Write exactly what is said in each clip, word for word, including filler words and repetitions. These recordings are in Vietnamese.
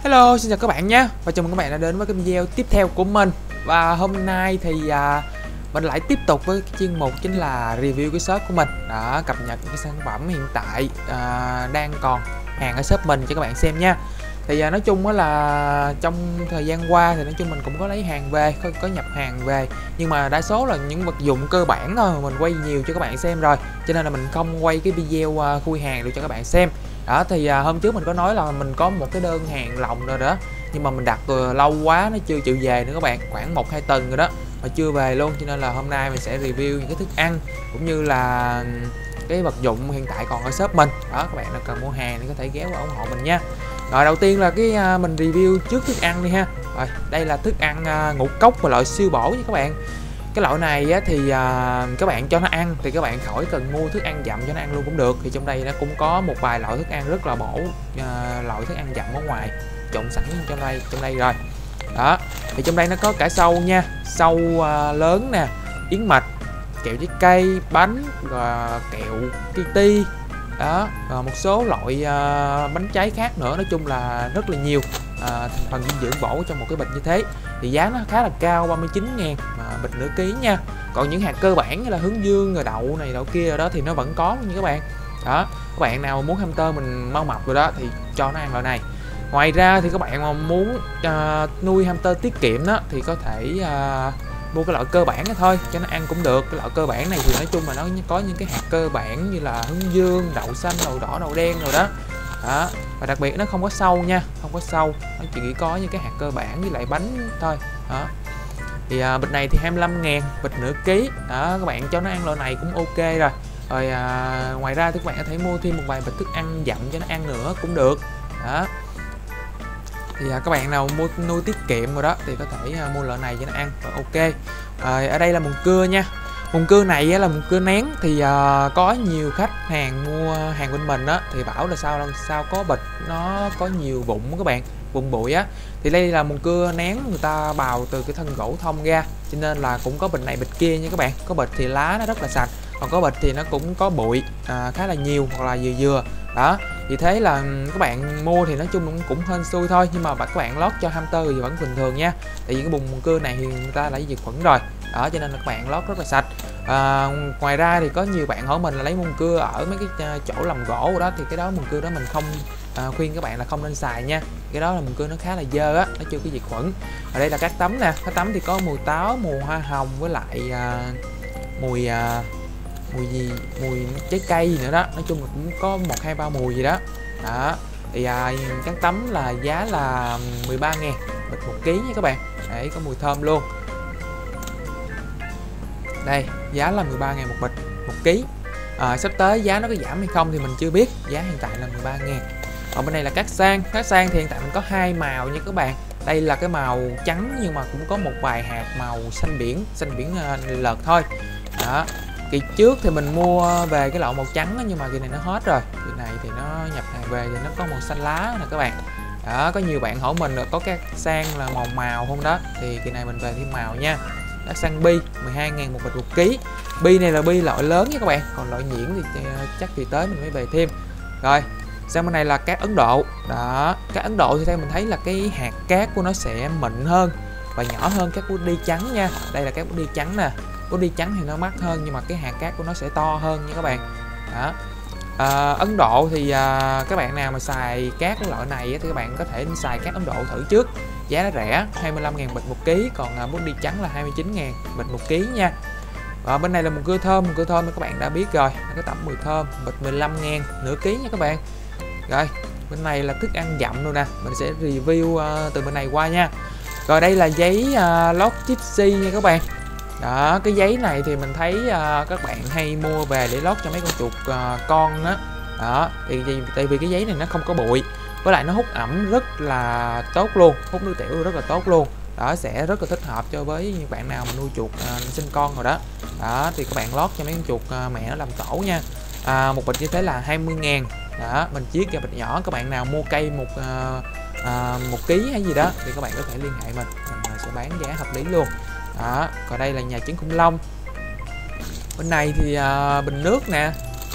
Hello, xin chào các bạn nhé. Và chào mừng các bạn đã đến với cái video tiếp theo của mình. Và hôm nay thì à, mình lại tiếp tục với cái chuyên mục chính là review cái shop của mình. Đó, cập nhật những cái sản phẩm hiện tại à, đang còn hàng ở shop mình cho các bạn xem nha. Thì à, nói chung là trong thời gian qua thì nói chung mình cũng có lấy hàng về, có, có nhập hàng về. Nhưng mà đa số là những vật dụng cơ bản thôi, mình quay nhiều cho các bạn xem rồi. Cho nên là mình không quay cái video à, khui hàng được cho các bạn xem. Đó thì à, hôm trước mình có nói là mình có một cái đơn hàng lòng rồi đó, nhưng mà mình đặt từ lâu quá nó chưa chịu về nữa các bạn, khoảng một hai tuần rồi đó mà chưa về luôn. Cho nên là hôm nay mình sẽ review những cái thức ăn cũng như là cái vật dụng hiện tại còn ở shop mình. Đó, các bạn nào cần mua hàng thì có thể ghé qua ủng hộ mình nha. Rồi đầu tiên là cái à, mình review trước thức ăn đi ha. Rồi đây là thức ăn à, ngũ cốc và loại siêu bổ nha các bạn. Cái loại này á, thì à, các bạn cho nó ăn thì các bạn khỏi cần mua thức ăn dặm cho nó ăn luôn cũng được. Thì trong đây nó cũng có một vài loại thức ăn rất là bổ, à, loại thức ăn dặm ở ngoài trộn sẵn trong đây trong đây rồi. Đó thì trong đây nó có cả sâu nha, sâu à, lớn nè, yến mạch, kẹo trái cây, bánh, và kẹo ti. Đó, và một số loại à, bánh trái khác nữa. Nói chung là rất là nhiều à, thành phần dinh dưỡng bổ trong một cái bịch như thế. Thì giá nó khá là cao, ba mươi chín ngàn mà bịch nửa ký nha. Còn những hạt cơ bản như là hướng dương, rồi đậu này đậu kia rồi đó thì nó vẫn có nha các bạn. Đó, các bạn nào muốn hamster mình mau mập rồi đó thì cho nó ăn loại này. Ngoài ra thì các bạn mà muốn uh, nuôi hamster tiết kiệm đó thì có thể uh, mua cái loại cơ bản đó thôi cho nó ăn cũng được. Cái loại cơ bản này thì nói chung là nó có những cái hạt cơ bản như là hướng dương, đậu xanh, đậu đỏ, đậu đen rồi đó. Đó, và đặc biệt nó không có sâu nha, không có sâu, nó chỉ có những cái hạt cơ bản với lại bánh thôi. Đó thì à, bịch này thì hai mươi lăm ngàn, bịch nửa ký. Đó, các bạn cho nó ăn loại này cũng ok rồi. Rồi à, ngoài ra thì các bạn có thể mua thêm một vài bịch thức ăn dặm cho nó ăn nữa cũng được. Đó thì à, các bạn nào mua nuôi tiết kiệm rồi đó thì có thể à, mua loại này cho nó ăn rồi ok. Rồi ở đây là mùng cưa nha. Mùng cưa này á, là mùng cưa nén thì à, có nhiều khách hàng mua hàng bên mình á thì bảo là sao sao có bịch nó có nhiều vụn các bạn, vụn bụi á. Thì đây là mùng cưa nén người ta bào từ cái thân gỗ thông ra, cho nên là cũng có bịch này bịch kia nha các bạn. Có bịch thì lá nó rất là sạch, còn có bịch thì nó cũng có bụi à, khá là nhiều hoặc là vừa vừa. Đó vì thế là các bạn mua thì nói chung cũng cũng hên xui thôi, nhưng mà các bạn lót cho hamster thì vẫn bình thường nha. Tại vì cái mùng cưa này thì người ta đã diệt khuẩn rồi. Đó cho nên là các bạn lót rất là sạch. À, ngoài ra thì có nhiều bạn hỏi mình là lấy mùng cưa ở mấy cái chỗ làm gỗ đó, thì cái đó mùng cưa đó mình không à, khuyên các bạn là không nên xài nha. Cái đó là mùng cưa nó khá là dơ á, nó chưa có diệt khuẩn. Ở đây là cát tấm nè, cát tấm thì có mùi táo, mùi hoa hồng với lại à, mùi à, mùi gì mùi trái cây gì nữa đó. Nói chung là cũng có một hai ba mùi gì đó. Đó thì à, cát tấm là giá là mười ba ngàn bịch một ký nha các bạn. Đấy, có mùi thơm luôn. Đây giá là mười ba ngàn một bịch một ký. À, sắp tới giá nó có giảm hay không thì mình chưa biết, giá hiện tại là mười ba ngàn. Còn bên này là cát sang. Cát sang thì hiện tại mình có hai màu nha các bạn. Đây là cái màu trắng nhưng mà cũng có một vài hạt màu xanh biển, xanh biển uh, lợt thôi. Đó, kỳ trước thì mình mua về cái loại màu trắng đó, nhưng mà kỳ này nó hết rồi. Kỳ này thì nó nhập hàng về thì nó có màu xanh lá nè các bạn. Đó, có nhiều bạn hỏi mình là có cát sang là màu màu không đó, thì kỳ này mình về thêm màu nha. Cát sang bi mười hai ngàn một bịch một ký. Bi này là bi loại lớn nha các bạn, còn loại nhuyễn thì chắc kỳ tới mình mới về thêm. Rồi sang bên này là cát Ấn Độ. Đó, cát Ấn Độ thì theo mình thấy là cái hạt cát của nó sẽ mịn hơn và nhỏ hơn các bút đi trắng nha. Đây là các bút đi trắng nè, bút đi trắng thì nó mắc hơn nhưng mà cái hạt cát của nó sẽ to hơn nha các bạn. Đó. À, Ấn Độ thì à, các bạn nào mà xài cát cái loại này thì các bạn có thể xài cát Ấn Độ thử trước. Giá nó rẻ, hai mươi lăm ngàn bịch một ký, còn à, bút đi trắng là hai mươi chín ngàn bịch một ký nha. Và bên này là mùng cưa thơm, mùng cưa thơm thì các bạn đã biết rồi, nó có tẩm mùi thơm, bịch mười lăm ngàn nửa ký nha các bạn. Rồi, bên này là thức ăn dặm luôn nè, mình sẽ review uh, từ bên này qua nha. Rồi đây là giấy uh, lót gypsy nha các bạn. Đó, cái giấy này thì mình thấy uh, các bạn hay mua về để lót cho mấy con chuột uh, con á. Đó. Đó, thì, thì tại vì cái giấy này nó không có bụi, với lại nó hút ẩm rất là tốt luôn, hút nước tiểu rất là tốt luôn. Đó, sẽ rất là thích hợp cho với những bạn nào mà nuôi chuột uh, sinh con rồi đó. Đó, thì các bạn lót cho mấy con chuột uh, mẹ nó làm tổ nha. À, một bịch như thế là hai mươi ngàn. Đó, mình chiết ra bịch nhỏ. Các bạn nào mua cây một uh, uh, một ký hay gì đó thì các bạn có thể liên hệ mình, mình sẽ bán giá hợp lý luôn. Đó, còn đây là nhà trứng khủng long. Bên này thì uh, bình nước nè,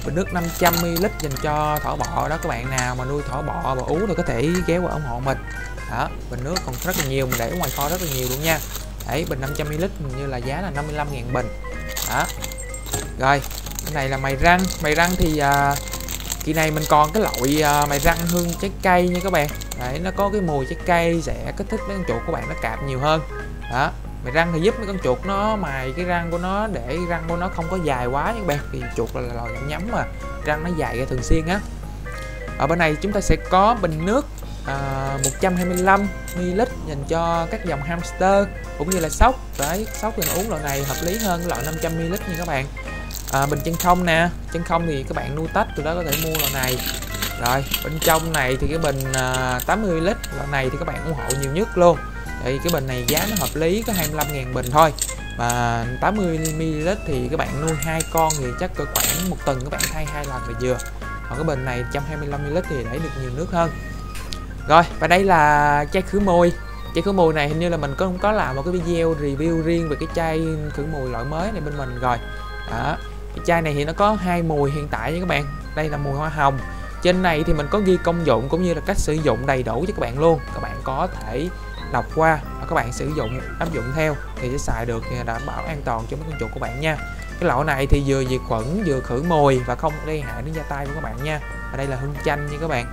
bình nước năm trăm mi li lít dành cho thỏ bọ đó. Các bạn nào mà nuôi thỏ bọ và ú thì có thể ghé qua ủng hộ mình. Đó, bình nước còn rất là nhiều, mình để ở ngoài kho rất là nhiều luôn nha. Đấy, bình năm trăm mi li lít như là giá là năm mươi lăm ngàn bình. Đó. Rồi, cái này là mày răng. Mày răng thì à, kỳ này mình còn cái loại à, mày răng hương trái cây nha các bạn. Đấy, nó có cái mùi trái cây sẽ kích thích mấy con chuột của bạn nó cạp nhiều hơn. Đó, mày răng thì giúp mấy con chuột nó mài cái răng của nó để răng của nó không có dài quá nha các bạn. Thì chuột là loài nhắm nhắm mà răng nó dài ra thường xuyên á. Ở bên này chúng ta sẽ có bình nước à, một trăm hai mươi lăm mi li lít dành cho các dòng hamster cũng như là sóc. Đấy, sóc thì nó uống loại này hợp lý hơn loại năm trăm mi li lít nha các bạn. À, bình chân không nè, chân không thì các bạn nuôi tách từ đó có thể mua loại này. Rồi bên trong này thì cái bình à, tám mươi mi li lít loại này thì các bạn ủng hộ nhiều nhất luôn. Thì cái bình này giá nó hợp lý, có hai mươi lăm ngàn bình thôi. Và tám mươi mi li lít thì các bạn nuôi hai con thì chắc cỡ khoảng một tuần các bạn thay hai lần là vừa. Còn cái bình này một trăm hai mươi lăm mi li lít thì để được nhiều nước hơn. Rồi, và đây là chai khử mùi. Chai khử mùi này hình như là mình có không có làm một cái video review riêng về cái chai khử mùi loại mới này bên mình rồi. Đó. Cái chai này thì nó có hai mùi hiện tại nha các bạn. Đây là mùi hoa hồng. Trên này thì mình có ghi công dụng cũng như là cách sử dụng đầy đủ cho các bạn luôn. Các bạn có thể đọc qua và các bạn sử dụng áp dụng theo thì sẽ xài được, đảm bảo an toàn cho mấy con chuột của bạn nha. Cái loại này thì vừa diệt khuẩn vừa khử mùi và không gây hại đến da tay của các bạn nha. Và đây là hương chanh nha các bạn.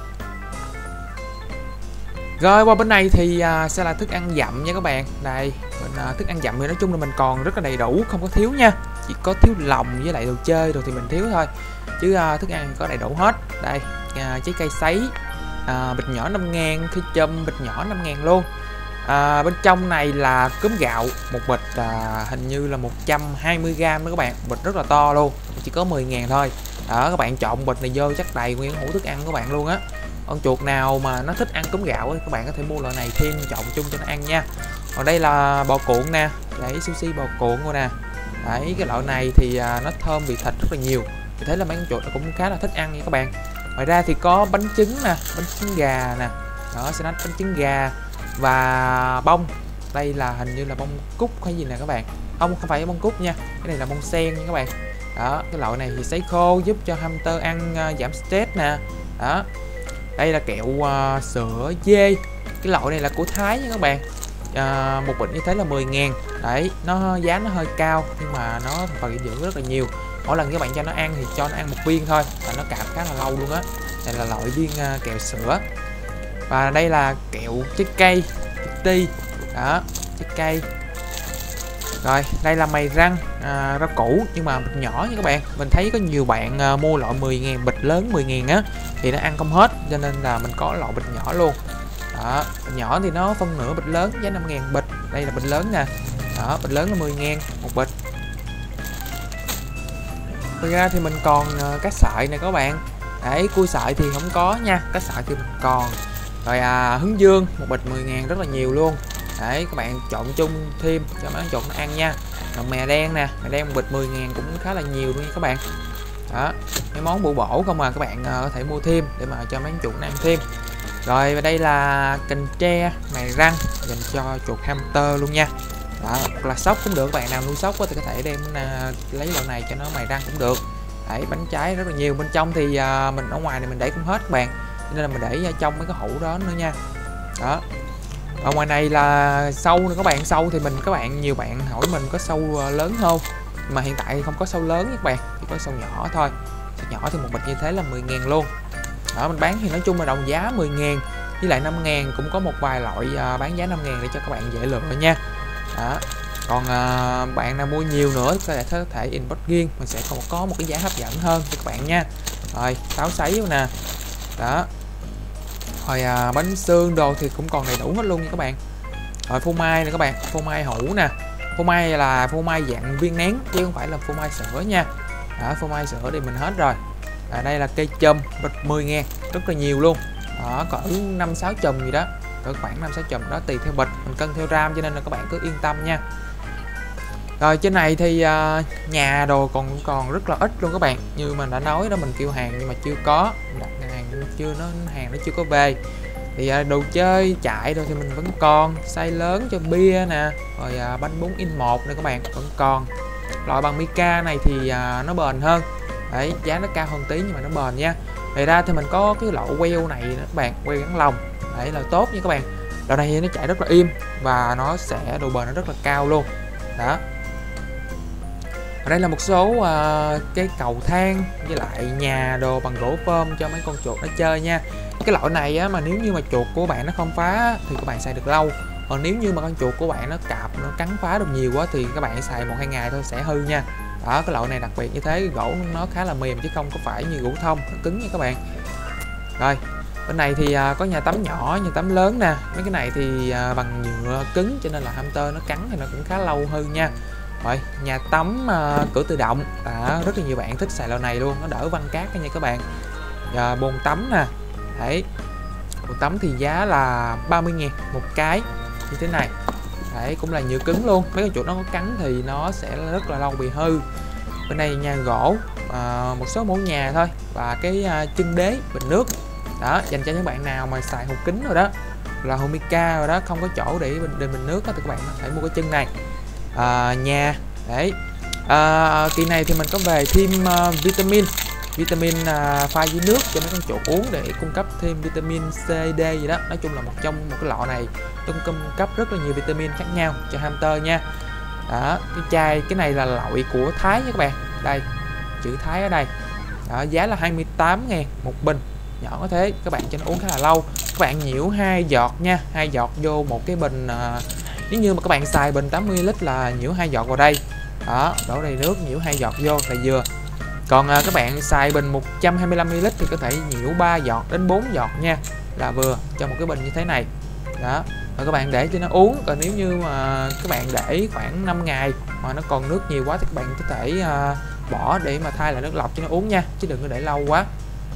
Rồi qua bên này thì à, sẽ là thức ăn dặm nha các bạn. Đây, bên à, thức ăn dặm thì nói chung là mình còn rất là đầy đủ, không có thiếu nha. Chỉ có thiếu lòng với lại đồ chơi rồi thì mình thiếu thôi. Chứ à, thức ăn có đầy đủ hết. Đây, à, trái cây sấy, à, bịch nhỏ năm ngàn, khi châm bịch nhỏ năm ngàn luôn. À, bên trong này là cơm gạo, một bịch à, hình như là một trăm hai mươi gam đó các bạn. Bịch rất là to luôn, chỉ có mười ngàn thôi. Đó, các bạn chọn bịch này vô chắc đầy nguyên hũ thức ăn của bạn luôn á. Con chuột nào mà nó thích ăn cơm gạo ấy, các bạn có thể mua loại này thêm chọn chung cho nó ăn nha. Còn đây là bò cuộn nè, đấy sushi bò cuộn luôn nè. Đấy, cái loại này thì à, nó thơm vị thịt rất là nhiều. Thì thấy là mấy con chuột nó cũng khá là thích ăn nha các bạn. Ngoài ra thì có bánh trứng nè, bánh trứng gà nè. Đó, sẽ nói bánh trứng gà và bông. Đây là hình như là bông cúc hay gì nè các bạn. Không, không phải bông cúc nha. Cái này là bông sen nha các bạn. Đó, cái loại này thì sấy khô giúp cho hamster ăn uh, giảm stress nè. Đó. Đây là kẹo uh, sữa dê. Cái loại này là của Thái nha các bạn. Uh, một bịch như thế là mười ngàn. Đấy, nó giá nó hơi cao nhưng mà nó thành phần dinh dưỡng rất là nhiều. Mỗi lần các bạn cho nó ăn thì cho nó ăn một viên thôi và nó cạp khá là lâu luôn á. Đây là loại viên uh, kẹo sữa. Và đây là kẹo trái cây ti. Đó, trái cây. Rồi, đây là mày răng à, rau củ nhưng mà bịch nhỏ nha các bạn. Mình thấy có nhiều bạn à, mua loại mười ngàn, bịch lớn mười ngàn á thì nó ăn không hết, cho nên là mình có loại bịch nhỏ luôn. Đó, bịch nhỏ thì nó phân nửa bịch lớn, giá năm ngàn bịch. Đây là bịch lớn nè. Đó, bịch lớn là mười ngàn một bịch. Ngoài ra thì mình còn à, cá sợi này các bạn. Đấy, cua sợi thì không có nha, cá sợi thì mình còn. Rồi à, hướng dương một bịch mười ngàn rất là nhiều luôn. Đấy, các bạn chọn chung thêm cho mấy con chuột nó ăn nha. Còn mè đen nè, mè đen một bịch mười ngàn cũng khá là nhiều luôn nha các bạn. Đó, mấy món bổ bổ không mà các bạn uh, có thể mua thêm để mà cho mấy con chuột nó ăn thêm. Rồi và đây là cành tre mài răng dành cho chuột hamster luôn nha. Đó, hoặc là sóc cũng được, các bạn nào nuôi sóc thì có thể đem uh, lấy loại này cho nó mài răng cũng được. Đấy, bánh trái rất là nhiều, bên trong thì uh, mình ở ngoài này mình để không hết các bạn, nên là mình để trong mấy cái hũ đó nữa nha. Đó. Ở ngoài này là sâu nữa các bạn. Sâu thì mình các bạn nhiều bạn hỏi mình có sâu lớn không, mà hiện tại không có sâu lớn các bạn, chỉ có sâu nhỏ thôi. Sâu nhỏ thì một bịch như thế là mười ngàn luôn. Đó, mình bán thì nói chung là đồng giá mười ngàn với lại năm ngàn, cũng có một vài loại bán giá năm ngàn để cho các bạn dễ lựa nha. Đó. Còn à, bạn nào mua nhiều nữa có thể có thể inbox riêng, mình sẽ không có một cái giá hấp dẫn hơn cho các bạn nha. Rồi táo sấy nè. Đó. Rồi à, bánh xương đồ thì cũng còn đầy đủ hết luôn nha các bạn. Rồi phô mai nè các bạn, phô mai hũ nè. Phô mai là phô mai dạng viên nén chứ không phải là phô mai sữa nha. Đó, phô mai sữa thì mình hết rồi. À, đây là cây chum bịch mười ngàn, rất là nhiều luôn. Đó, cỡ năm sáu chùm gì đó, cỡ khoảng năm sáu chùm đó tùy theo bịch, mình cân theo gram cho nên là các bạn cứ yên tâm nha. Rồi trên này thì uh, nhà đồ còn còn rất là ít luôn các bạn. Như mình đã nói đó, mình kêu hàng nhưng mà chưa có, đặt hàng chưa nó hàng nó chưa có về. Thì uh, đồ chơi chạy rồi thì mình vẫn còn, size lớn cho bia nè, rồi uh, bánh bốn in một nè các bạn vẫn còn. Loại bằng mica này thì uh, nó bền hơn. Đấy, giá nó cao hơn tí nhưng mà nó bền nha. Ngoài ra thì mình có cái lọ queo này nữa các bạn, queo gắn lồng. Đấy là tốt nha các bạn. Lọ này nó chạy rất là im và nó sẽ độ bền nó rất là cao luôn. Đó. Ở đây là một số uh, cái cầu thang với lại nhà đồ bằng gỗ phơm cho mấy con chuột nó chơi nha. Cái loại này á, mà nếu như mà chuột của bạn nó không phá thì các bạn xài được lâu. Còn nếu như mà con chuột của bạn nó cạp, nó cắn phá được nhiều quá thì các bạn xài một hai ngày thôi sẽ hư nha. Đó, cái loại này đặc biệt như thế, gỗ nó khá là mềm chứ không có phải như gỗ thông, nó cứng nha các bạn. Rồi, bên này thì uh, có nhà tắm nhỏ, nhà tắm lớn nè. Mấy cái này thì uh, bằng nhựa cứng cho nên là hamster nó cắn thì nó cũng khá lâu hư nha. Rồi, nhà tắm uh, cửa tự động. Đó, rất là nhiều bạn thích xài loại này luôn, nó đỡ văng cát nha các bạn. Và bồn tắm nè. Đấy. Bồn tắm thì giá là ba mươi ngàn một cái như thế này. Đấy, cũng là nhựa cứng luôn. Mấy con chuột nó có cắn thì nó sẽ rất là lâu bị hư. Bên này nhà gỗ, à, một số mẫu nhà thôi. Và cái à, chân đế bình nước. Đó, dành cho những bạn nào mà xài hộp kính rồi đó, là hộp mica rồi đó, không có chỗ để bình, để bình nước đó, thì các bạn có thể mua cái chân này. À, nhà, đấy. À, kỳ này thì mình có về thêm uh, vitamin. Vitamin uh, pha với nước cho mấy con chuột uống để cung cấp thêm vitamin C, D gì đó. Nói chung là một trong một cái lọ này nó cung cấp rất là nhiều vitamin khác nhau cho hamster nha. Đó, cái chai cái này là loại của Thái nha các bạn. Đây, chữ Thái ở đây. Đó, giá là hai mươi tám ngàn một bình. Nhỏ có thế, các bạn cho nó uống khá là lâu. Các bạn nhiễu hai giọt nha, hai giọt vô một cái bình uh, nếu như mà các bạn xài bình tám mươi lít là nhiễu hai giọt vào đây. Đó, đổ đầy nước nhiễu hai giọt vô là vừa. Còn à, các bạn xài bình một trăm hai mươi lăm mi li lít thì có thể nhiễu ba giọt đến bốn giọt nha, là vừa cho một cái bình như thế này. Đó, rồi các bạn để cho nó uống. Còn nếu như mà các bạn để khoảng năm ngày mà nó còn nước nhiều quá thì các bạn có thể à, bỏ để mà thay lại nước lọc cho nó uống nha, chứ đừng có để lâu quá.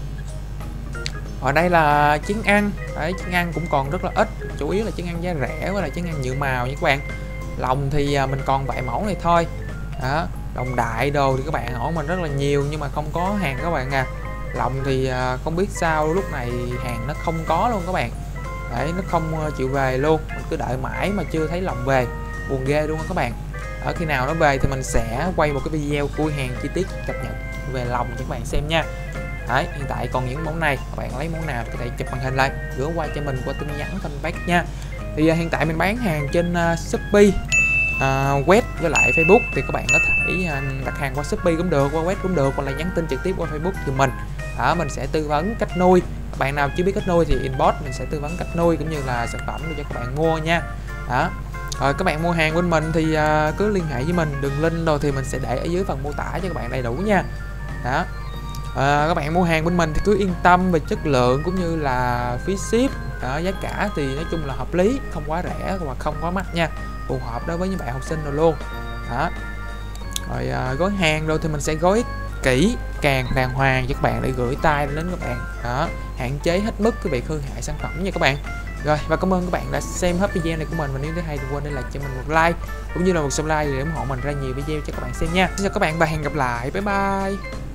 Ở đây là trứng ăn. Đấy, trứng ăn cũng còn rất là ít, chủ yếu là trứng ăn giá rẻ với là trứng ăn nhựa màu nha các bạn. Lòng thì à, mình còn vài mẫu này thôi. Đó, lòng đại đồ thì các bạn hỏi mình rất là nhiều nhưng mà không có hàng các bạn à. Lòng thì à, không biết sao lúc này hàng nó không có luôn các bạn. Đấy, nó không chịu về luôn, mình cứ đợi mãi mà chưa thấy lòng về, buồn ghê luôn các bạn. Ở khi nào nó về thì mình sẽ quay một cái video khui hàng chi tiết cập nhật về lòng cho các bạn xem nha. Đấy, hiện tại còn những món này, các bạn lấy món nào thì có thể chụp màn hình lại gửi qua cho mình qua tin nhắn fanpage nha. Thì à, hiện tại mình bán hàng trên uh, Shopee, uh, web với lại Facebook, thì các bạn có thể uh, đặt hàng qua Shopee cũng được, qua web cũng được, hoặc là nhắn tin trực tiếp qua Facebook thì mình đó, mình sẽ tư vấn cách nuôi. Các bạn nào chưa biết cách nuôi thì inbox mình sẽ tư vấn cách nuôi cũng như là sản phẩm để cho các bạn mua nha. Đó. Rồi các bạn mua hàng bên mình thì uh, cứ liên hệ với mình, đường link rồi thì mình sẽ để ở dưới phần mô tả cho các bạn đầy đủ nha. Đó. À, các bạn mua hàng bên mình thì cứ yên tâm về chất lượng cũng như là phí ship. Đó, giá cả thì nói chung là hợp lý, không quá rẻ và không quá mắc nha, phù hợp đối với những bạn học sinh rồi luôn. Đó. Rồi à, gói hàng rồi thì mình sẽ gói kỹ càng đàng hoàng cho các bạn để gửi tay đến các bạn. Đó, hạn chế hết mức cái việc hư hại sản phẩm nha các bạn. Rồi, và cảm ơn các bạn đã xem hết video này của mình, và nếu thấy hay đừng quên để lại cho mình một like cũng như là một subscribe để ủng hộ mình ra nhiều video cho các bạn xem nha. Xin chào các bạn và hẹn gặp lại, bye bye.